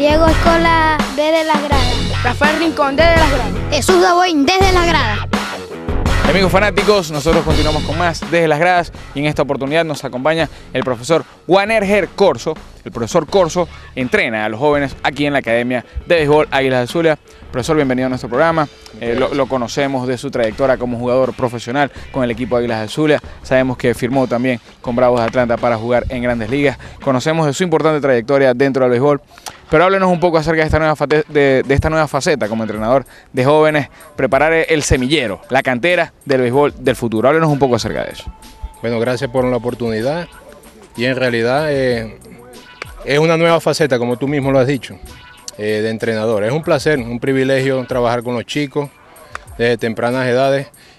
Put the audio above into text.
Diego Escola desde las gradas. Rafael Rincón desde las gradas. Jesús Daboín desde las gradas. Amigos fanáticos, nosotros continuamos con más desde las gradas y en esta oportunidad nos acompaña el profesor Wanerger Corso. El profesor Corso entrena a los jóvenes aquí en la Academia de Béisbol Águilas del Zulia. Profesor, bienvenido a nuestro programa. Lo conocemos de su trayectoria como jugador profesional con el equipo de Águilas del Zulia. Sabemos que firmó también con Bravos de Atlanta para jugar en Grandes Ligas. Conocemos de su importante trayectoria dentro del béisbol. Pero háblenos un poco acerca de esta nueva faceta como entrenador de jóvenes, preparar el semillero, la cantera del béisbol del futuro. Háblenos un poco acerca de eso. Bueno, gracias por la oportunidad y en realidad es una nueva faceta, como tú mismo lo has dicho, de entrenador. Es un placer, un privilegio trabajar con los chicos desde tempranas edades